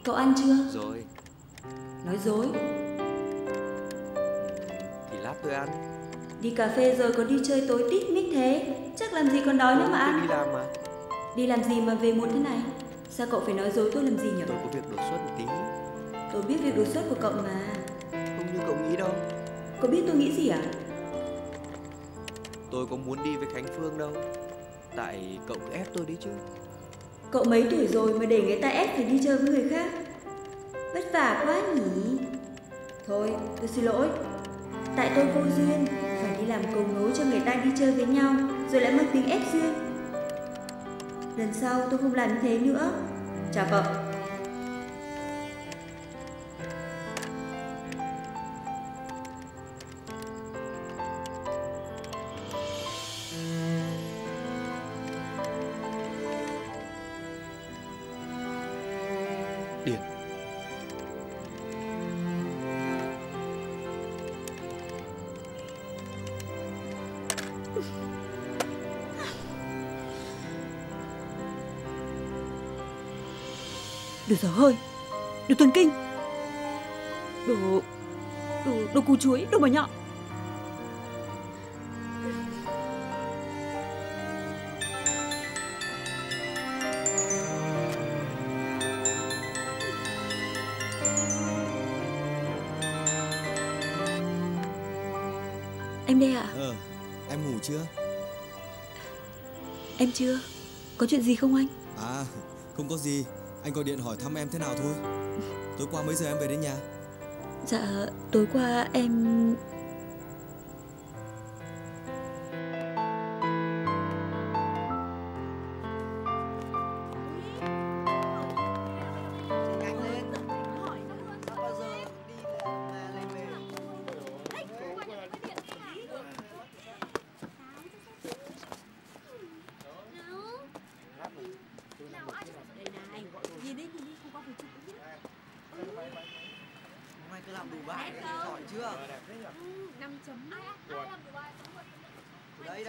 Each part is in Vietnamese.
Cậu ăn chưa? Rồi. Nói dối. Thì lát tôi ăn. Đi cà phê rồi còn đi chơi tối tít mít thế, chắc làm gì còn đói nữa mà ăn. Tôi đi làm mà. Đi làm gì mà về muộn thế này? Sao cậu phải nói dối tôi làm gì nhỉ? Tôi có việc đột xuất một tí. Tôi biết việc đột xuất của cậu mà. Không như cậu nghĩ đâu. Cậu biết tôi nghĩ gì à? Tôi có muốn đi với Khánh Phương đâu. Tại cậu cứ ép tôi đi chứ. Cậu mấy tuổi rồi mà để người ta ép phải đi chơi với người khác? Vất vả quá nhỉ? Thôi, tôi xin lỗi. Tại tôi vô duyên, phải đi làm cầu nối cho người ta đi chơi với nhau, rồi lại mang tính ép duyên. Lần sau tôi không làm như thế nữa. Chào cậu. Điền. Đồ dở hơi, đồ tuần kinh, đồ củ chuối, đồ mỏ nhọn. Em đây ạ. Em ngủ chưa? Em chưa. Có chuyện gì không anh? À, không có gì. Anh gọi điện hỏi thăm em thế nào thôi. Tối qua mấy giờ em về đến nhà? Dạ, tối qua em... Hôm nay tôi làm đủ bài, giỏi chưa? 5 chấm. Đây.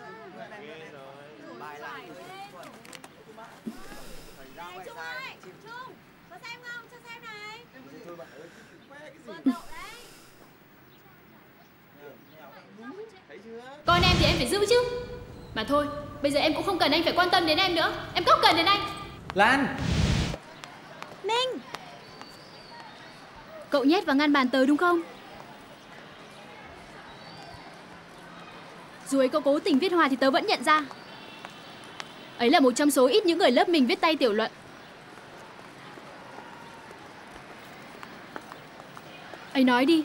Bài làm đủ. Này Trung ơi, Trung, có xem không? Cho xem này. Vợ cậu đấy. Con em thì em phải giữ chứ. Mà thôi, bây giờ em cũng không cần anh phải quan tâm đến em nữa. Em không cần đến anh. Lan! Ninh! Cậu nhét vào ngăn bàn tớ đúng không? Dù ấy cậu cố tình viết hòa thì tớ vẫn nhận ra. Ấy là một trong số ít những người lớp mình viết tay tiểu luận. Ấy nói đi.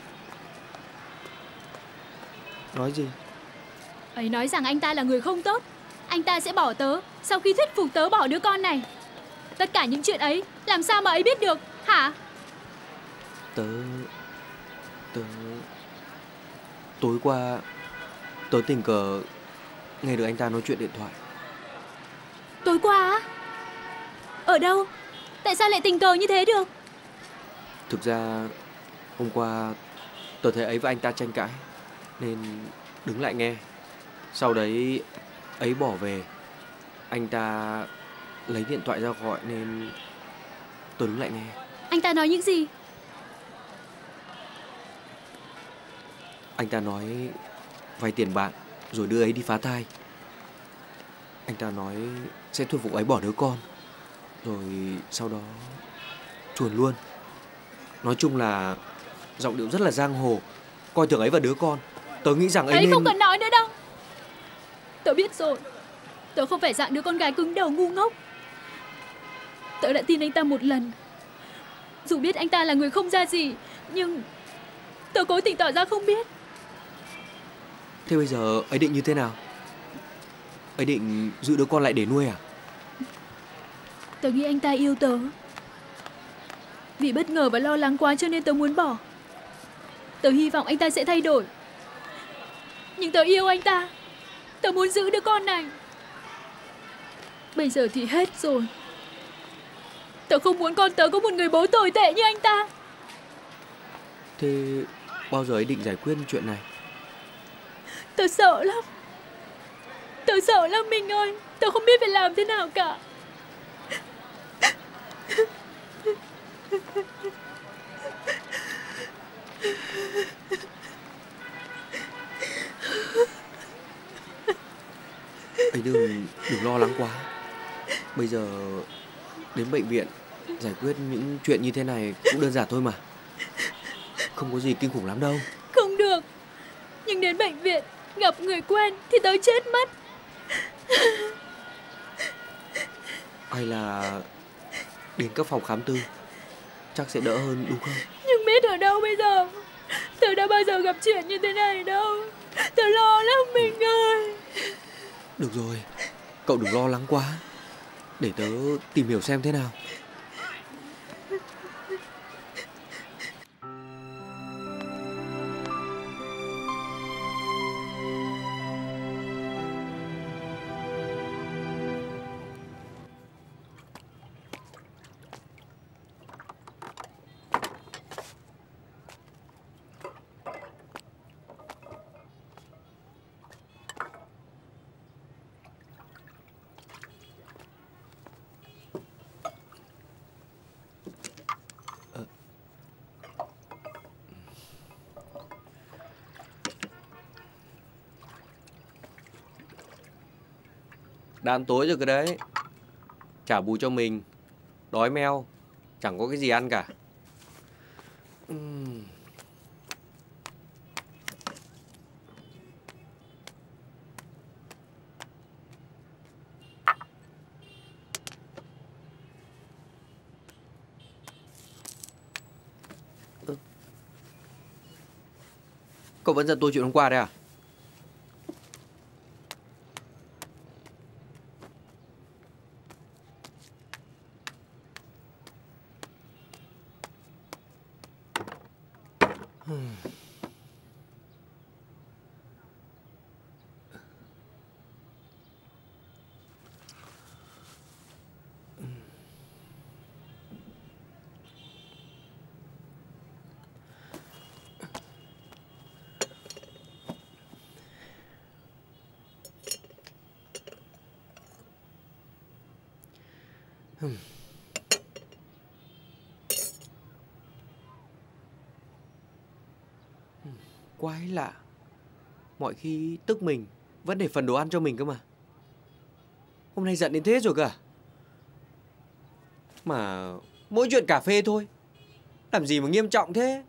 Nói gì? Ấy nói rằng anh ta là người không tốt. Anh ta sẽ bỏ tớ sau khi thuyết phục tớ bỏ đứa con này. Tất cả những chuyện ấy làm sao mà ấy biết được hả? Tối qua tớ tình cờ nghe được anh ta nói chuyện điện thoại. Tối qua á? Ở đâu? Tại sao lại tình cờ như thế được? Thực ra hôm qua tớ thấy ấy và anh ta tranh cãi nên đứng lại nghe. Sau đấy ấy bỏ về. Anh ta lấy điện thoại ra gọi nên tớ đứng lại nghe. Anh ta nói những gì? Anh ta nói vay tiền bạn rồi đưa ấy đi phá thai. Anh ta nói sẽ thuyết phục ấy bỏ đứa con, rồi sau đó chuồn luôn. Nói chung là giọng điệu rất là giang hồ, coi thường ấy và đứa con. Tớ nghĩ rằng ấy nên... không cần nói nữa đâu. Tớ biết rồi. Tớ không phải dạng đứa con gái cứng đầu ngu ngốc. Tớ đã tin anh ta một lần. Dù biết anh ta là người không ra gì, nhưng tớ cố tình tỏ ra không biết. Thế bây giờ ấy định như thế nào? Ấy định giữ đứa con lại để nuôi à? Tớ nghĩ anh ta yêu tớ. Vì bất ngờ và lo lắng quá cho nên tớ muốn bỏ. Tớ hy vọng anh ta sẽ thay đổi. Nhưng tớ yêu anh ta. Tớ muốn giữ đứa con này. Bây giờ thì hết rồi. Tớ không muốn con tớ có một người bố tồi tệ như anh ta. Thế bao giờ ấy định giải quyết chuyện này? Tớ sợ lắm. Tớ sợ lắm mình ơi. Tớ không biết phải làm thế nào cả. Ấy đừng lo lắng quá. Bây giờ đến bệnh viện giải quyết những chuyện như thế này cũng đơn giản thôi mà. Không có gì kinh khủng lắm đâu. Không được. Nhưng đến bệnh viện gặp người quen thì tớ chết mất. Hay là đến các phòng khám tư chắc sẽ đỡ hơn đúng không? Nhưng biết ở đâu bây giờ? Tớ đã bao giờ gặp chuyện như thế này đâu. Tớ lo lắm mình ơi. Được rồi, cậu đừng lo lắng quá. Để tớ tìm hiểu xem thế nào. Đã ăn tối rồi cơ đấy. Trả bù cho mình. Đói meo. Chẳng có cái gì ăn cả. Cậu vẫn giận tôi chuyện hôm qua đấy à? Quái lạ. Mọi khi tức mình vẫn để phần đồ ăn cho mình cơ mà. Hôm nay giận đến thế rồi cơ à? Mà mỗi chuyện cà phê thôi. Làm gì mà nghiêm trọng thế?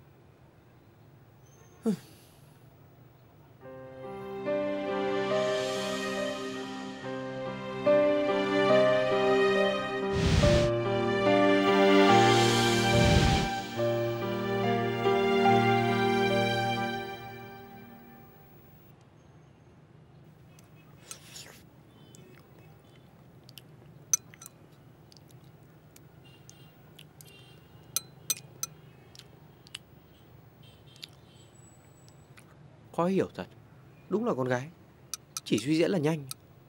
Khó hiểu thật. Đúng là con gái chỉ suy diễn là nhanh.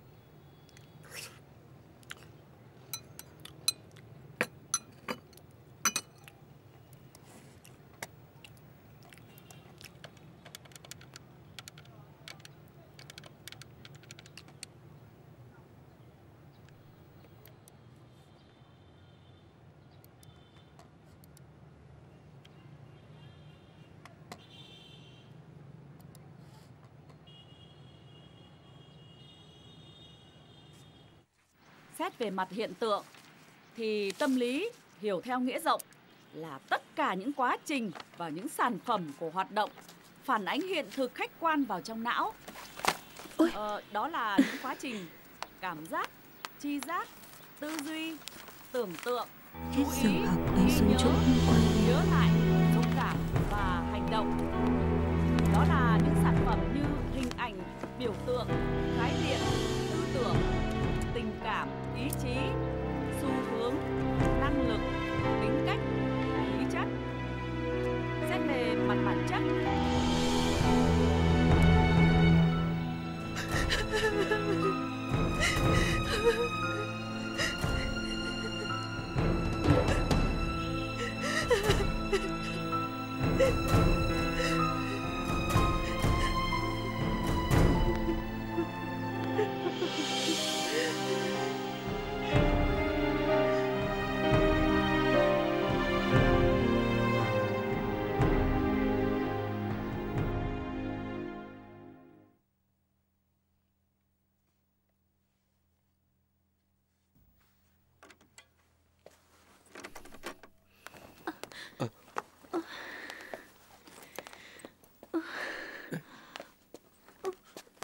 Xét về mặt hiện tượng thì tâm lý hiểu theo nghĩa rộng là tất cả những quá trình và những sản phẩm của hoạt động phản ánh hiện thực khách quan vào trong não. Đó là những quá trình cảm giác, tri giác, tư duy, tưởng tượng, chú ý, ghi nhớ, nhớ lại, xúc cảm và hành động. Đó là những sản phẩm như hình ảnh, biểu tượng, khái niệm, tư tưởng, tình cảm, ý chí, xu hướng, năng lực, tính cách, lý chất. Xét về mặt bản chất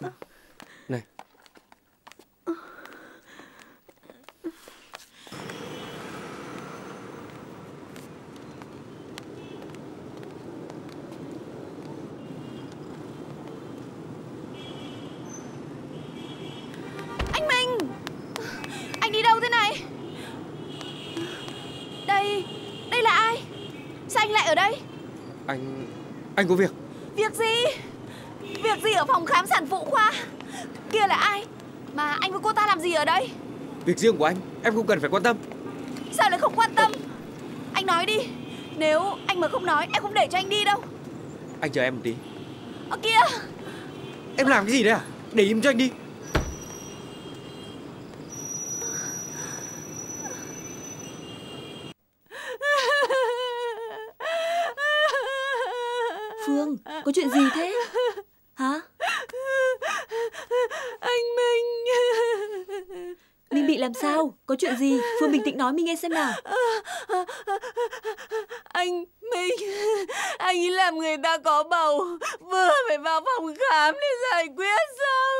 Này. Anh Minh, anh đi đâu thế này? Đây là ai? Sao anh lại ở đây? Anh có việc. Việc gì? Việc gì ở phòng khám sản phụ khoa? Kia là ai? Mà anh với cô ta làm gì ở đây? Việc riêng của anh, em không cần phải quan tâm. Sao lại không quan tâm? Anh nói đi. Nếu anh mà không nói, em không để cho anh đi đâu. Anh chờ em một tí. Ở kia. Em làm cái gì đấy à? Để im cho anh đi. Phương, có chuyện gì thế? Hả? Anh Minh. Minh bị làm sao? Có chuyện gì? Phương bình tĩnh nói mình nghe xem nào. Anh Minh, anh ấy làm người ta có bầu, vừa phải vào phòng khám để giải quyết xong.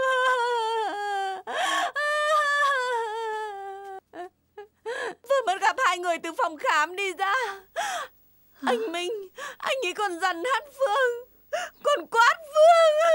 Vừa mới gặp hai người từ phòng khám đi ra. Anh Minh, anh ấy còn dằn hắt Phương, còn quát Phương.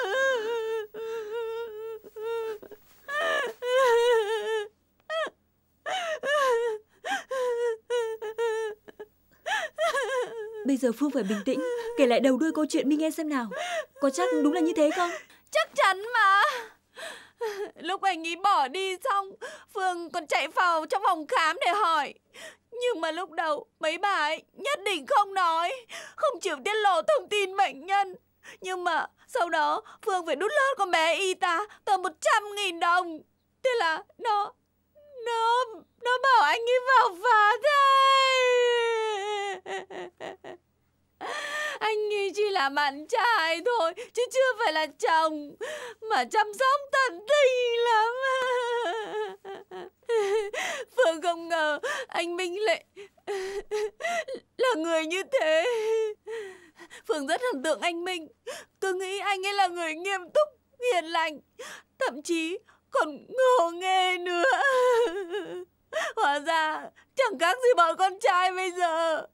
Bây giờ Phương phải bình tĩnh, kể lại đầu đuôi câu chuyện mình nghe xem nào. Có chắc đúng là như thế không? Chắc chắn mà. Lúc anh ấy bỏ đi xong, Phương còn chạy vào trong phòng khám để hỏi. Nhưng mà lúc đầu mấy bà ấy nhất định không nói, không chịu tiết lộ thông tin bệnh nhân. Nhưng mà sau đó Phương phải đút lót con bé Y-tá tầm 100.000 đồng. Thế là nó bảo anh ấy vào phá thai. Anh ấy chỉ là bạn trai thôi, chứ chưa phải là chồng, mà chăm sóc tận tình lắm. Phương không ngờ anh Minh lại là người như thế. Phương rất thần tượng anh Minh, cứ nghĩ anh ấy là người nghiêm túc, hiền lành, thậm chí còn ngô nghê nữa. Hóa ra chẳng khác gì bọn con trai bây giờ.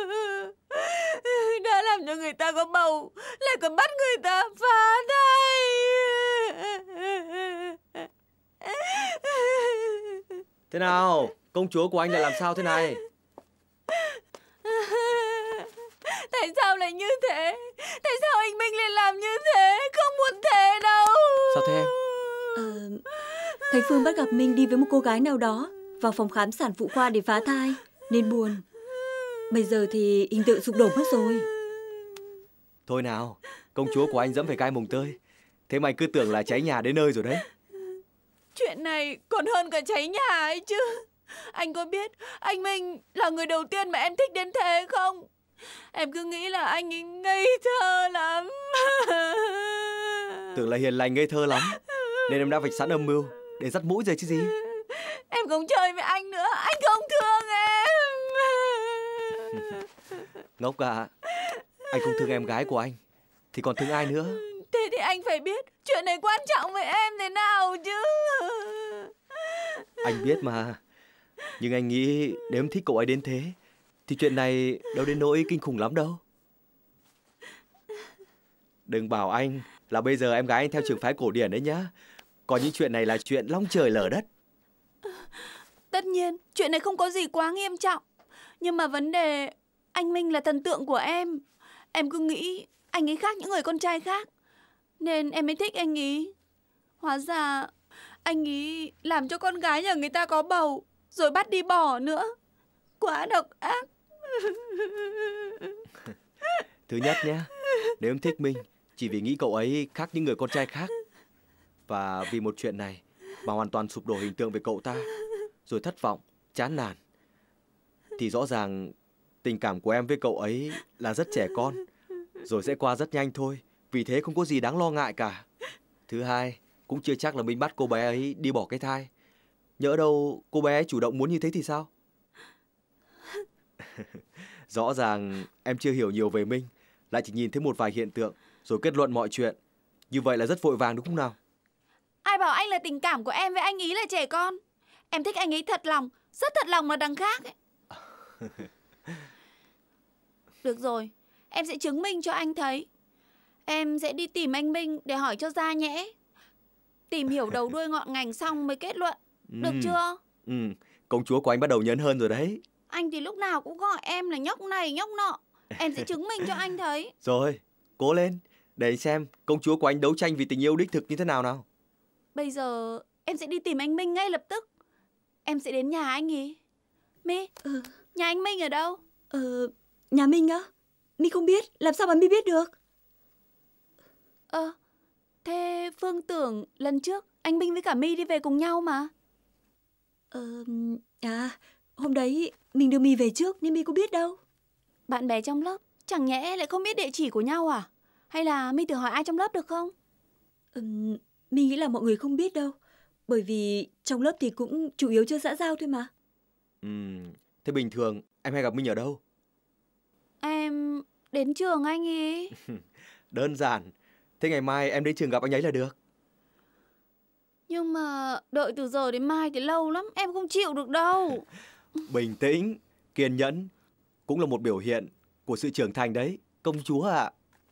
Đã làm cho người ta có bầu, lại còn bắt người ta phá thai. Thế nào? Công chúa của anh lại làm sao thế này? Tại sao lại như thế? Tại sao anh Minh lại làm như thế? Không muốn thế đâu. Sao thế em? Thấy Phương bắt gặp Minh đi với một cô gái nào đó vào phòng khám sản phụ khoa để phá thai, nên buồn. Bây giờ thì hình tượng sụp đổ mất rồi. Thôi nào, công chúa của anh dẫm phải gai mồng tơi. Thế mà anh cứ tưởng là cháy nhà đến nơi rồi đấy. Chuyện này còn hơn cả cháy nhà ấy chứ. Anh có biết anh Minh là người đầu tiên mà em thích đến thế không? Em cứ nghĩ là anh ấy ngây thơ lắm. Tưởng là hiền lành ngây thơ lắm, nên em đã vạch sẵn âm mưu để dắt mũi rồi chứ gì. Em không chơi với anh nữa, anh không thương em. Ngốc à, anh không thương em gái của anh thì còn thương ai nữa? Thế thì anh phải biết chuyện này quan trọng với em thế nào chứ. Anh biết mà, nhưng anh nghĩ nếu em thích cậu ấy đến thế thì chuyện này đâu đến nỗi kinh khủng lắm đâu. Đừng bảo anh là bây giờ em gái anh theo trường phái cổ điển đấy nhá. Còn những chuyện này là chuyện long trời lở đất. Tất nhiên, chuyện này không có gì quá nghiêm trọng. Nhưng mà vấn đề anh Minh là thần tượng của em. Em cứ nghĩ anh ấy khác những người con trai khác, nên em mới thích anh ấy. Hóa ra anh ấy làm cho con gái nhà người ta có bầu, rồi bắt đi bỏ nữa. Quá độc ác. Thứ nhất nhá, nếu em thích Minh chỉ vì nghĩ cậu ấy khác những người con trai khác, và vì một chuyện này mà hoàn toàn sụp đổ hình tượng về cậu ta, rồi thất vọng, chán nản, thì rõ ràng tình cảm của em với cậu ấy là rất trẻ con, rồi sẽ qua rất nhanh thôi. Vì thế không có gì đáng lo ngại cả. Thứ hai, cũng chưa chắc là Minh bắt cô bé ấy đi bỏ cái thai. Nhỡ đâu cô bé ấy chủ động muốn như thế thì sao? Rõ ràng em chưa hiểu nhiều về Minh, lại chỉ nhìn thấy một vài hiện tượng rồi kết luận mọi chuyện. Như vậy là rất vội vàng đúng không nào? Ai bảo anh là tình cảm của em với anh ý là trẻ con. Em thích anh ấy thật lòng, rất thật lòng mà đằng khác ấy. Được rồi, em sẽ chứng minh cho anh thấy. Em sẽ đi tìm anh Minh để hỏi cho ra nhẽ. Tìm hiểu đầu đuôi ngọn ngành xong mới kết luận. Được chưa? Công chúa của anh bắt đầu nhấn hơn rồi đấy. Anh thì lúc nào cũng gọi em là nhóc này nhóc nọ. Em sẽ chứng minh cho anh thấy. Rồi, cố lên. Để anh xem công chúa của anh đấu tranh vì tình yêu đích thực như thế nào nào. Bây giờ em sẽ đi tìm anh Minh ngay lập tức. Em sẽ đến nhà anh ý. My, nhà anh Minh ở đâu? Nhà Minh á? My không biết, làm sao mà My biết được? Thế Phương tưởng lần trước anh Minh với cả My đi về cùng nhau mà. Hôm đấy mình đưa My về trước nên My có biết đâu. Bạn bè trong lớp chẳng nhẽ lại không biết địa chỉ của nhau à? Hay là My thử hỏi ai trong lớp được không? My nghĩ là mọi người không biết đâu. Bởi vì trong lớp thì cũng chủ yếu chơi xã giao thôi mà. Thế bình thường em hay gặp Minh ở đâu? Em đến trường anh ý. Đơn giản. Thế ngày mai em đến trường gặp anh ấy là được. Nhưng mà đợi từ giờ đến mai thì lâu lắm, em không chịu được đâu. Bình tĩnh, kiên nhẫn cũng là một biểu hiện của sự trưởng thành đấy, công chúa ạ.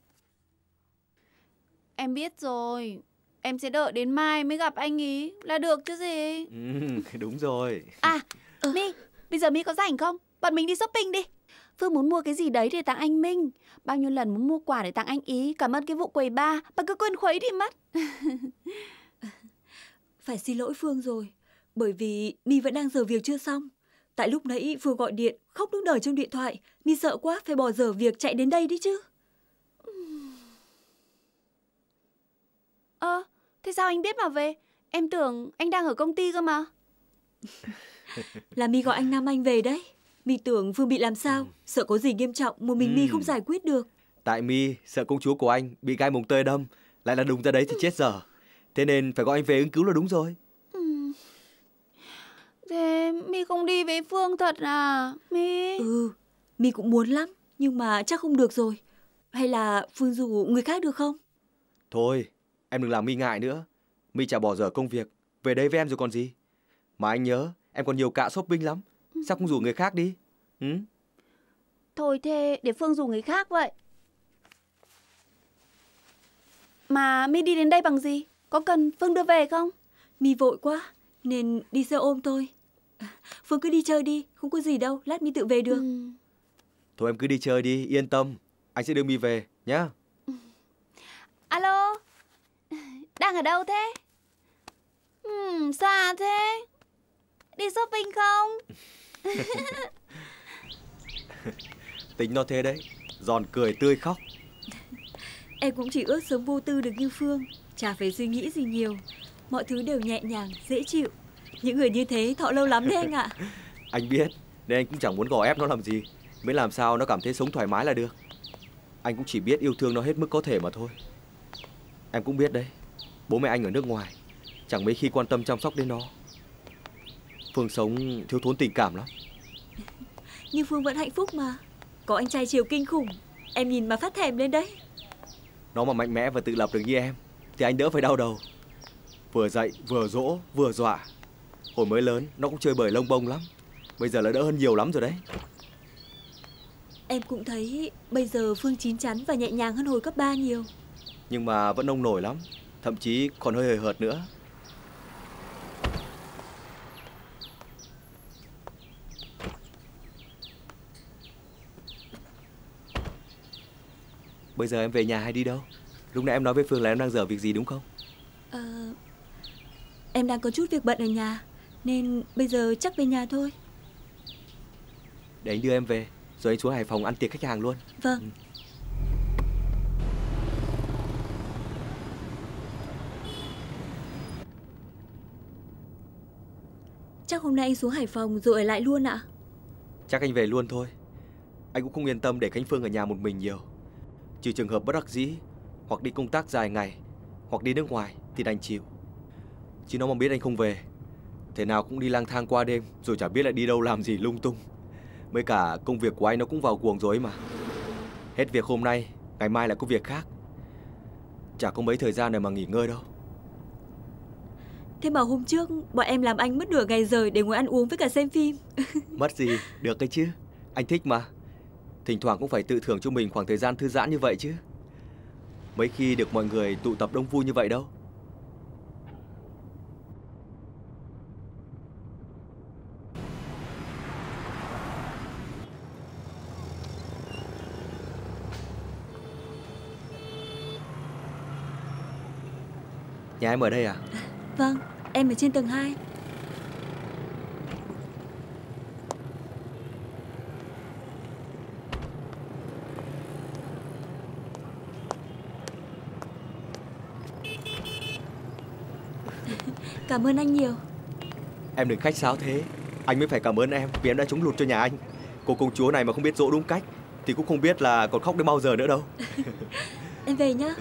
Em biết rồi, em sẽ đợi đến mai mới gặp anh ý là được chứ gì. Đúng rồi. My, bây giờ My có rảnh không? Bọn mình đi shopping đi. Phương muốn mua cái gì đấy để tặng anh Minh. Bao nhiêu lần muốn mua quà để tặng anh ý. Cảm ơn cái vụ quầy bar mà cứ quên khuấy đi mất. Phải xin lỗi Phương rồi. Bởi vì My vẫn đang giờ việc chưa xong. Tại lúc nãy Phương gọi điện khóc nức nở trong điện thoại. My sợ quá phải bỏ dở việc chạy đến đây đi chứ. Thế sao anh biết mà về? Em tưởng anh đang ở công ty cơ mà. Là My gọi anh Nam Anh về đấy. My tưởng Phương bị làm sao, sợ có gì nghiêm trọng một mình My không giải quyết được. Tại My sợ công chúa của anh bị gai mồng tơi đâm, lại là đùng ra đấy thì chết dở. Thế nên phải gọi anh về ứng cứu là đúng rồi. Thế My không đi với Phương thật à, My? My cũng muốn lắm, nhưng mà chắc không được rồi. Hay là Phương rủ người khác được không? Thôi, em đừng làm My ngại nữa. My chả bỏ dở công việc, về đây với em rồi còn gì. Mà anh nhớ, em còn nhiều cạ shopping lắm. Sao không rủ người khác đi? Thôi thế để Phương rủ người khác vậy. Mà My đi đến đây bằng gì? Có cần Phương đưa về không? My vội quá nên đi xe ôm thôi. Phương cứ đi chơi đi, không có gì đâu, lát My tự về được. Thôi em cứ đi chơi đi, yên tâm. Anh sẽ đưa My về nhá. Alo, đang ở đâu thế? Xa thế. Đi shopping không? Tính nó thế đấy, giòn cười tươi khóc. Em cũng chỉ ước sớm vô tư được như Phương, chả phải suy nghĩ gì nhiều. Mọi thứ đều nhẹ nhàng, dễ chịu. Những người như thế thọ lâu lắm đấy anh ạ. Anh biết, nên anh cũng chẳng muốn gò ép nó làm gì. Miễn làm sao nó cảm thấy sống thoải mái là được. Anh cũng chỉ biết yêu thương nó hết mức có thể mà thôi. Em cũng biết đấy, bố mẹ anh ở nước ngoài, chẳng mấy khi quan tâm chăm sóc đến nó. Phương sống thiếu thốn tình cảm lắm. Nhưng Phương vẫn hạnh phúc mà. Có anh trai chiều kinh khủng. Em nhìn mà phát thèm lên đấy. Nó mà mạnh mẽ và tự lập được như em thì anh đỡ phải đau đầu. Vừa dạy, vừa dỗ, vừa dọa. Hồi mới lớn nó cũng chơi bời lông bông lắm. Bây giờ là đỡ hơn nhiều lắm rồi đấy. Em cũng thấy bây giờ Phương chín chắn và nhẹ nhàng hơn hồi cấp 3 nhiều. Nhưng mà vẫn nông nổi lắm. Thậm chí còn hơi hời hợt nữa. Bây giờ em về nhà hay đi đâu? Lúc nãy em nói với Phương là em đang dở việc gì đúng không? Em đang có chút việc bận ở nhà, nên bây giờ chắc về nhà thôi. Để anh đưa em về, rồi anh xuống Hải Phòng ăn tiệc khách hàng luôn. Vâng. Chắc hôm nay anh xuống Hải Phòng rồi ở lại luôn ạ? Chắc anh về luôn thôi. Anh cũng không yên tâm để Khánh Phương ở nhà một mình nhiều. Trừ trường hợp bất đắc dĩ, hoặc đi công tác dài ngày, hoặc đi nước ngoài thì đành chịu. Chứ nó mà biết anh không về, thế nào cũng đi lang thang qua đêm, rồi chả biết lại đi đâu làm gì lung tung. Mới cả công việc của anh nó cũng vào guồng rồi ấy mà. Hết việc hôm nay, ngày mai lại có việc khác. chả có mấy thời gian này mà nghỉ ngơi đâu. Thế mà hôm trước bọn em làm anh mất nửa ngày rồi để ngồi ăn uống với cả xem phim. Mất gì, được cái chứ. Anh thích mà. Thỉnh thoảng cũng phải tự thưởng cho mình khoảng thời gian thư giãn như vậy chứ. Mấy khi được mọi người tụ tập đông vui như vậy đâu. Nhà em ở đây à? Vâng, em ở trên tầng 2. Cảm ơn anh nhiều. Em đừng khách sáo thế. Anh mới phải cảm ơn em vì em đã chống lụt cho nhà anh. Cô công chúa này mà không biết dỗ đúng cách thì cũng không biết là còn khóc đến bao giờ nữa đâu. Em về nhá.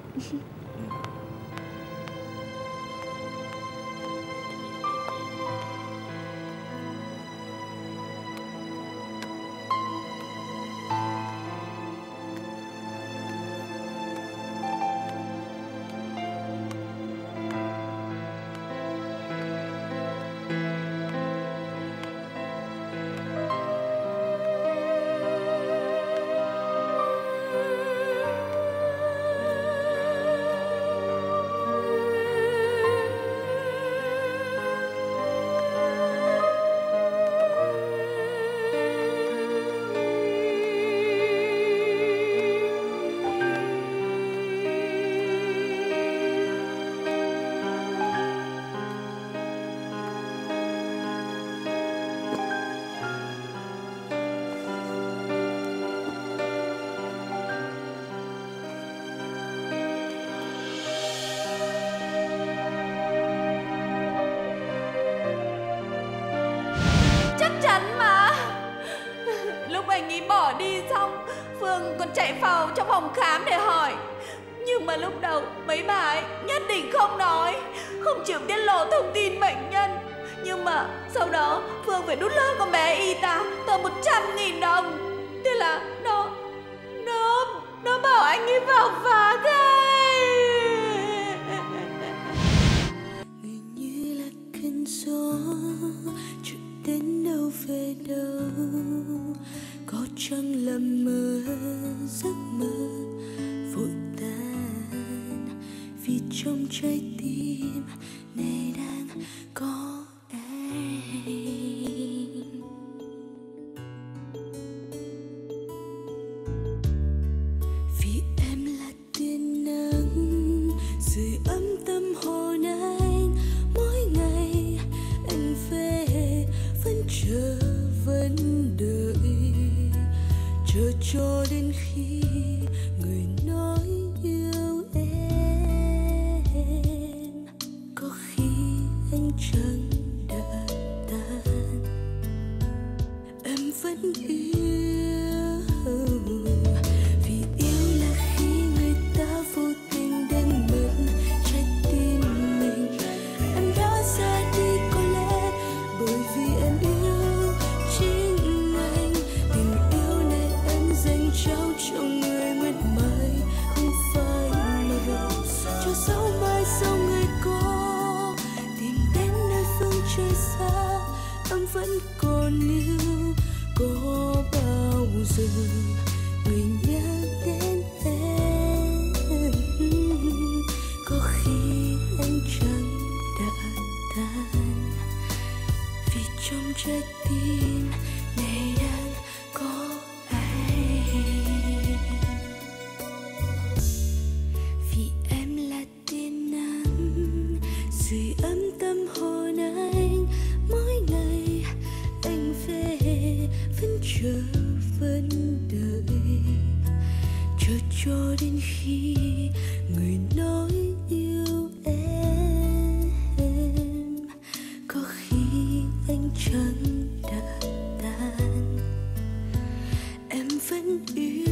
chạy vào trong phòng khám để hỏi. Nhưng mà lúc đầu mấy bà ấy nhất định không nói, không chịu tiết lộ thông tin bệnh nhân. Nhưng mà sau đó Phương phải đút lót con bé y tá tờ 100.000 đồng. Thế là nó bảo anh ấy vào phá thai. Người như là cơn gió chưa đến đâu về đâu, có chăng là mơ giấc mơ vội tan, vì trong trái tim này đang có em. Vì em là tia nắng sưởi ấm tâm hồn anh, mỗi ngày anh về vẫn chờ vẫn đợi, chờ cho đến khi người nói yêu em. Có khi anh chẳng đợi tan, em vẫn yêu. Vì yêu là khi người ta vô tình đánh mất trái tim mình. Em đã ra đi có lẽ bởi vì em yêu chính anh. Tình yêu này em dành trao cho người mất mãi, không phải mơ. Cho dẫu mai sau người có tìm đến nơi phương trời xa, em vẫn còn yêu. Có bao giờ người nhớ đến em? Có khi anh chẳng đợi tan, vì trong trái tim này đang có anh. Vì em là tia nắng sưởi ấm tâm hồn anh, mỗi ngày anh về vẫn chờ vẫn đợi, chờ cho đến khi người nói yêu em. Có khi anh chẳng đợi tan, em vẫn yêu.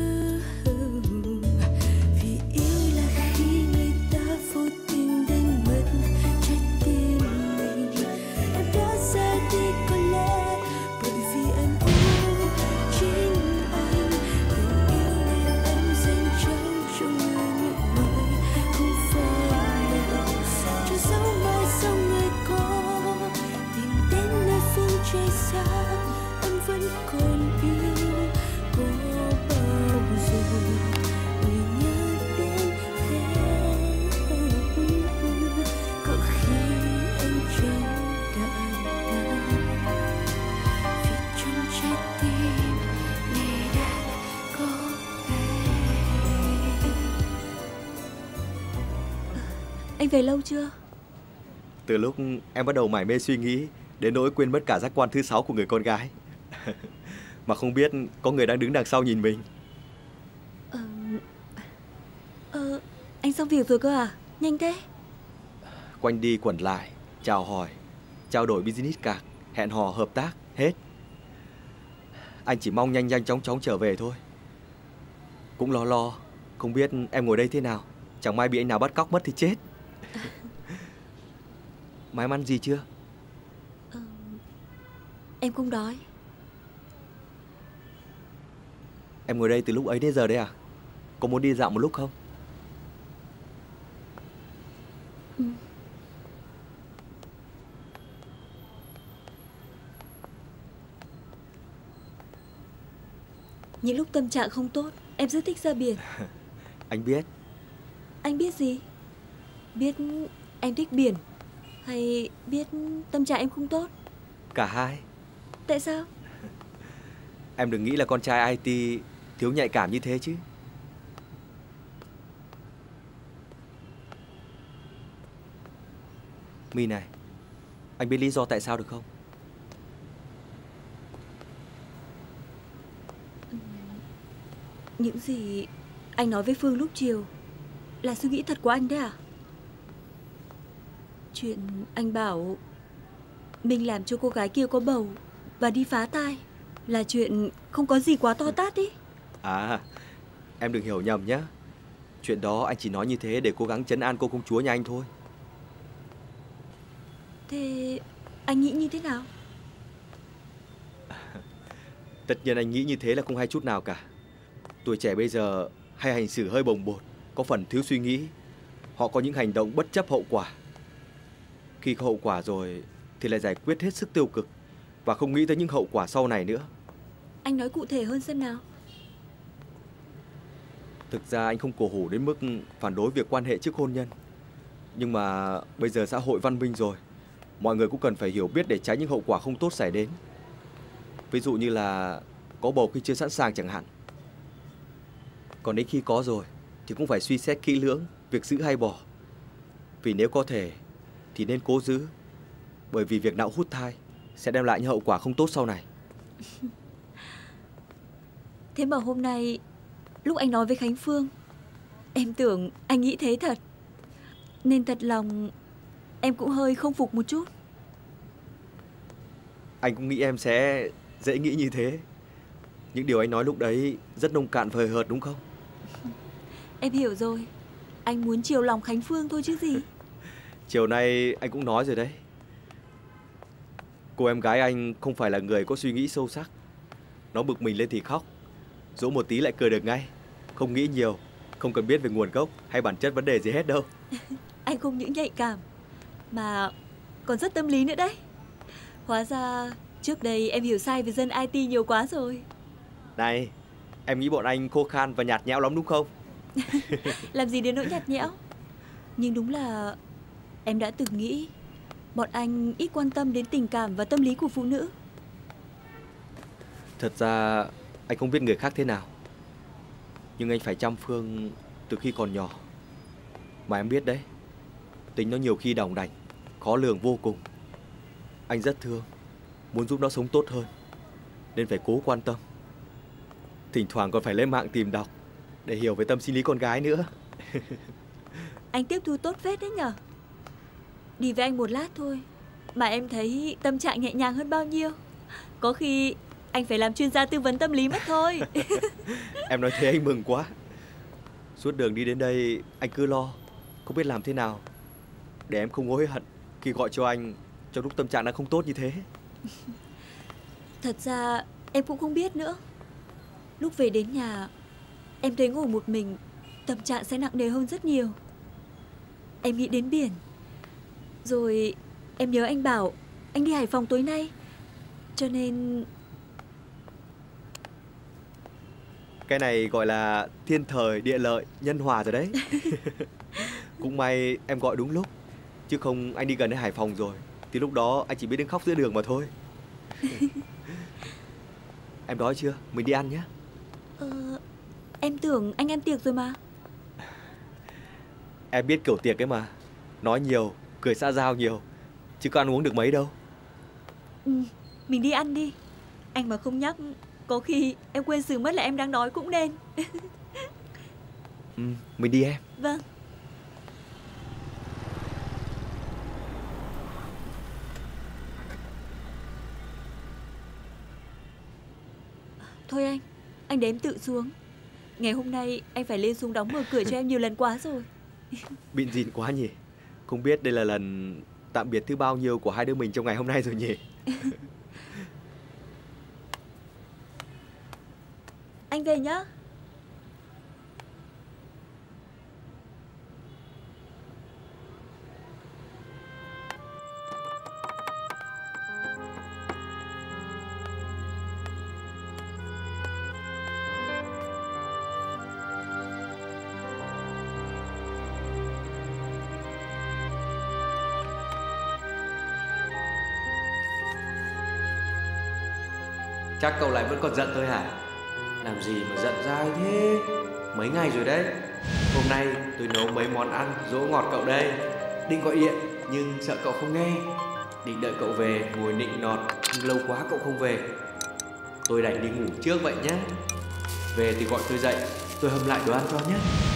Vì yêu là khi người ta vô tình đánh mất trái tim mình. Em đã ra đi có lẽ bởi vì em yêu chính anh. Tình yêu này em dành trao cho người Anh về lâu chưa? Từ lúc em bắt đầu mải mê suy nghĩ đến nỗi quên mất cả giác quan thứ 6 của người con gái. Mà không biết có người đang đứng đằng sau nhìn mình. Anh xong việc rồi cơ à? Nhanh thế. Quanh đi quẩn lại, chào hỏi, trao đổi business card, hẹn hò hợp tác, hết. Anh chỉ mong nhanh nhanh chóng chóng trở về thôi. Cũng lo, không biết em ngồi đây thế nào. Chẳng may bị anh nào bắt cóc mất thì chết. Mà em ăn gì chưa? Em không đói. Em ngồi đây từ lúc ấy đến giờ đấy à? Có muốn đi dạo một lúc không? Những lúc tâm trạng không tốt, em rất thích ra biển. Anh biết. Anh biết gì? Biết em thích biển hay biết tâm trạng em không tốt? Cả hai. Tại sao? Em đừng nghĩ là con trai IT thiếu nhạy cảm như thế chứ. My này, anh biết lý do tại sao được không? Những gì anh nói với Phương lúc chiều là suy nghĩ thật của anh đấy à? Chuyện anh bảo mình làm cho cô gái kia có bầu và đi phá thai là chuyện không có gì quá to tát ý. À, em đừng hiểu nhầm nhé. Chuyện đó anh chỉ nói như thế để cố gắng trấn an cô công chúa nhà anh thôi. Thế anh nghĩ như thế nào? Tất nhiên anh nghĩ như thế là không hay chút nào cả. Tuổi trẻ bây giờ hay hành xử hơi bồng bột, có phần thiếu suy nghĩ. Họ có những hành động bất chấp hậu quả. Khi có hậu quả rồi thì lại giải quyết hết sức tiêu cực và không nghĩ tới những hậu quả sau này nữa. Anh nói cụ thể hơn xem nào. Thực ra anh không cổ hủ đến mức phản đối việc quan hệ trước hôn nhân. Nhưng mà bây giờ xã hội văn minh rồi, mọi người cũng cần phải hiểu biết để tránh những hậu quả không tốt xảy đến. Ví dụ như là có bầu khi chưa sẵn sàng chẳng hạn. Còn đến khi có rồi thì cũng phải suy xét kỹ lưỡng việc giữ hay bỏ. Vì nếu có thể thì nên cố giữ. Bởi vì việc nạo hút thai sẽ đem lại những hậu quả không tốt sau này. Thế mà hôm nay lúc anh nói với Khánh Phương, em tưởng anh nghĩ thế thật. Nên thật lòng em cũng hơi không phục một chút. Anh cũng nghĩ em sẽ dễ nghĩ như thế. Những điều anh nói lúc đấy rất nông cạn và hời hợt đúng không? Em hiểu rồi. Anh muốn chiều lòng Khánh Phương thôi chứ gì. Chiều nay anh cũng nói rồi đấy. Cô em gái anh không phải là người có suy nghĩ sâu sắc. Nó bực mình lên thì khóc, dỗ một tí lại cười được ngay. Không nghĩ nhiều, không cần biết về nguồn gốc hay bản chất vấn đề gì hết đâu. Anh không những nhạy cảm mà còn rất tâm lý nữa đấy. Hóa ra trước đây em hiểu sai về dân IT nhiều quá rồi. Này, em nghĩ bọn anh khô khan và nhạt nhẽo lắm đúng không? Làm gì đến nỗi nhạt nhẽo. Nhưng đúng là em đã từng nghĩ bọn anh ít quan tâm đến tình cảm và tâm lý của phụ nữ. Thật ra anh không biết người khác thế nào, nhưng anh phải chăm Phương từ khi còn nhỏ. Mà em biết đấy, tính nó nhiều khi đòng đảnh, khó lường vô cùng. Anh rất thương, muốn giúp nó sống tốt hơn, nên phải cố quan tâm. Thỉnh thoảng còn phải lên mạng tìm đọc để hiểu về tâm sinh lý con gái nữa. Anh tiếp thu tốt phết đấy nhở. Đi với anh một lát thôi mà em thấy tâm trạng nhẹ nhàng hơn bao nhiêu. Có khi anh phải làm chuyên gia tư vấn tâm lý mất thôi. Em nói thế anh mừng quá. Suốt đường đi đến đây anh cứ lo, không biết làm thế nào để em không hối hận khi gọi cho anh trong lúc tâm trạng đang không tốt như thế. Thật ra em cũng không biết nữa. Lúc về đến nhà em thấy ngồi một mình tâm trạng sẽ nặng nề hơn rất nhiều. Em nghĩ đến biển. Rồi em nhớ anh bảo anh đi Hải Phòng tối nay. Cho nên Cái này gọi là thiên thời địa lợi nhân hòa rồi đấy. Cũng may em gọi đúng lúc, chứ không anh đi gần đến Hải Phòng rồi thì lúc đó anh chỉ biết đứng khóc giữa đường mà thôi. Em đói chưa? Mình đi ăn nhé. Em tưởng anh ăn tiệc rồi mà. Em biết kiểu tiệc ấy mà. Nói nhiều, cười xã giao nhiều, chứ có ăn uống được mấy đâu. Mình đi ăn đi. Anh mà không nhắc, có khi em quên xử mất là em đang đói cũng nên. Mình đi em. Vâng. Thôi anh để em tự xuống. Ngày hôm nay anh phải lên xuống đóng mở cửa cho em nhiều lần quá rồi. Bịn dịn quá nhỉ. Không biết đây là lần tạm biệt thứ bao nhiêu của hai đứa mình trong ngày hôm nay rồi nhỉ. Anh về nhá. Chắc cậu lại vẫn còn giận tôi hả? Làm gì mà giận dai thế? Mấy ngày rồi đấy. Hôm nay tôi nấu mấy món ăn dỗ ngọt cậu đây. Định gọi điện nhưng sợ cậu không nghe. Định đợi cậu về ngồi nịnh nọt, nhưng lâu quá cậu không về. Tôi đành đi ngủ trước vậy nhé. Về thì gọi tôi dậy, tôi hâm lại đồ ăn cho nhé.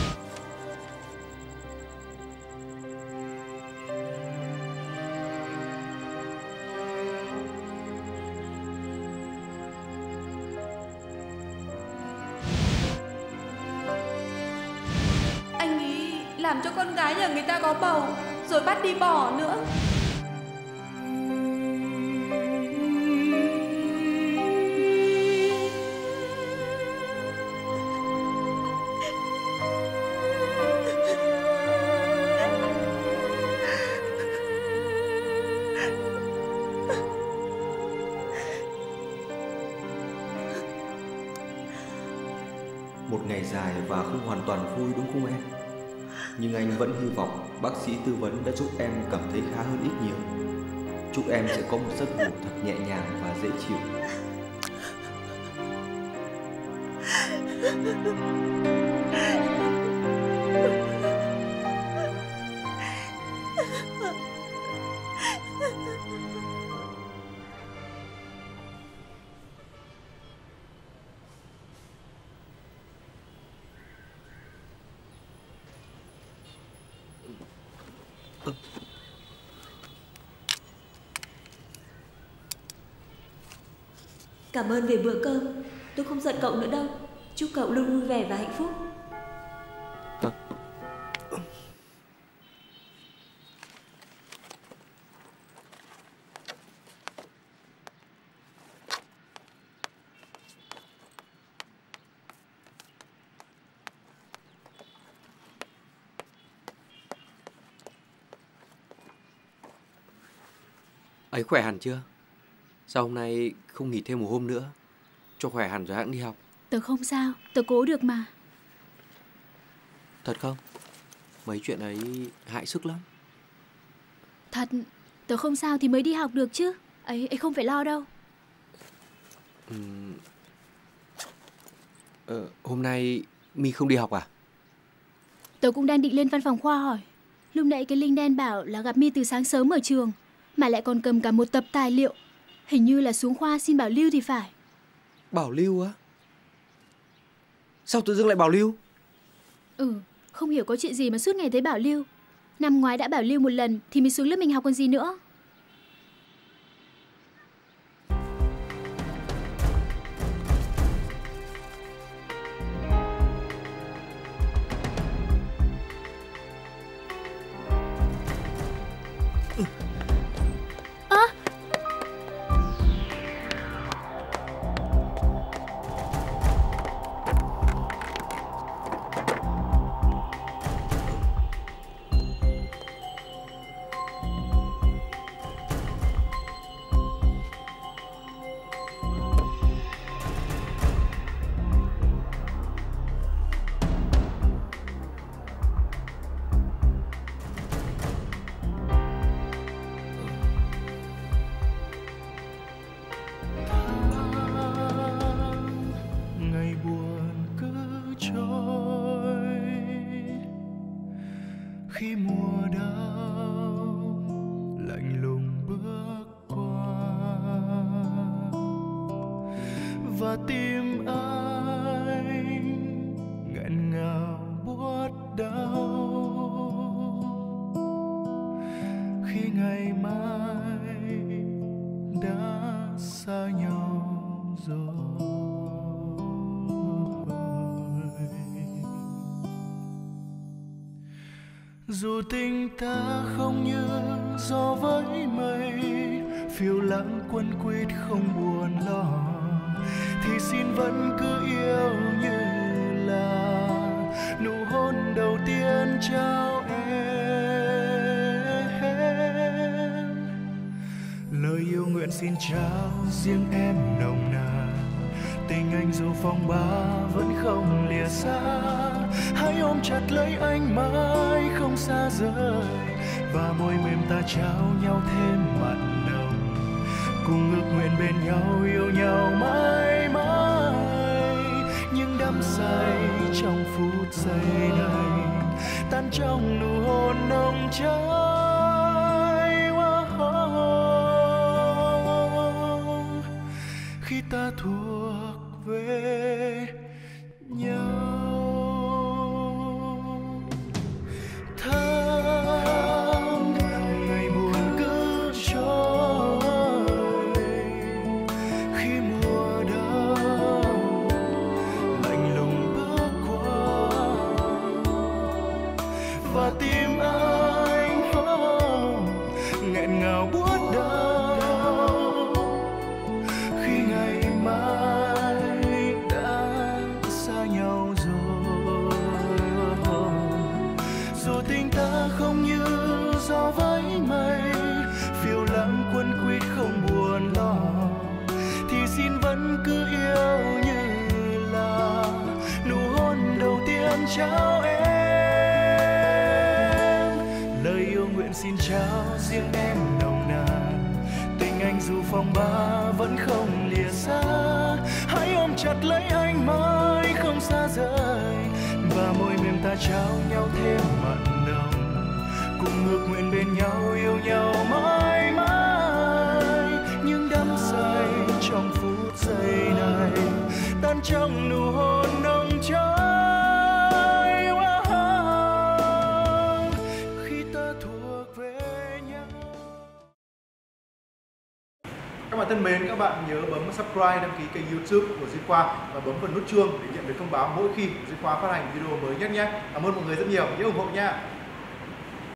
Làm cho con gái nhà người ta có bầu rồi bắt đi bỏ nữa. Một ngày dài và không hoàn toàn vui đúng không em? Nhưng anh vẫn hy vọng bác sĩ tư vấn đã giúp em cảm thấy khá hơn ít nhiều. Chúc em sẽ có một giấc ngủ thật nhẹ nhàng và dễ chịu. Cảm ơn về bữa cơm. Tôi không giận cậu nữa đâu. Chúc cậu luôn vui vẻ và hạnh phúc. Ấy khỏe hẳn chưa? Sao hôm nay không nghỉ thêm một hôm nữa, cho khỏe hẳn rồi hãng đi học? Tớ không sao, tớ cố được mà. Thật không? Mấy chuyện ấy hại sức lắm. Thật, tớ không sao thì mới đi học được chứ. Ấy không phải lo đâu. Hôm nay My không đi học à? Tớ cũng đang định lên văn phòng khoa hỏi. Lúc nãy cái Linh đen bảo là gặp My từ sáng sớm ở trường, mà lại còn cầm cả một tập tài liệu. Hình như là xuống khoa xin bảo lưu thì phải. Bảo lưu á? Sao tự dưng lại bảo lưu? Không hiểu có chuyện gì mà suốt ngày thấy bảo lưu. Năm ngoái đã bảo lưu một lần thì mới xuống lớp mình học còn gì nữa. và tim anh nghẹn ngào buốt đau khi ngày mai đã xa nhau rồi. Dù tình ta không như gió với mây, phiêu lãng quấn quýt không buồn lo, thì xin vẫn cứ yêu như là nụ hôn đầu tiên trao em. Lời yêu nguyện xin trao riêng em nồng nàn, tình anh dù phong ba vẫn không lìa xa. Hãy ôm chặt lấy anh mãi không xa rời, và môi mềm ta trao nhau thêm mặn nồng, cùng ước nguyện bên nhau yêu nhau mãi mãi. Nhưng đắm say trong phút giây này, tan trong nụ hôn nồng cháy. Khi ta thuộc về nhau. Tháng ngày buồn cứ trôi, khi mùa đông lạnh lùng bước qua, và tim anh nghẹn ngào buốt đau khi ngày mai đã xa nhau rồi. Dù tình ta không như gió với mây, phiêu lãng quấn quýt không buồn lo, thì xin vẫn cứ yêu như là nụ hôn đầu tiên trao em. Lời yêu nguyện xin trao riêng em nồng nàn, tình anh dù phong ba vẫn không lìa xa. Hãy ôm chặt lấy anh mãi không xa rời, và môi mềm ta trao nhau thêm mặn nồng, cùng ước nguyện bên nhau yêu nhau mãi mãi. Nhưng đắm say trong phút giây này, tan trong nụ hôn nồng cháy. Khi ta thuộc về nhau. Các bạn thân mến, các bạn nhớ bấm subscribe, đăng ký kênh YouTube của Duy Khoa và bấm vào nút chuông để nhận được thông báo mỗi khi Duy Khoa phát hành video mới nhất nhé. Cảm ơn mọi người rất nhiều, nhớ ủng hộ nha.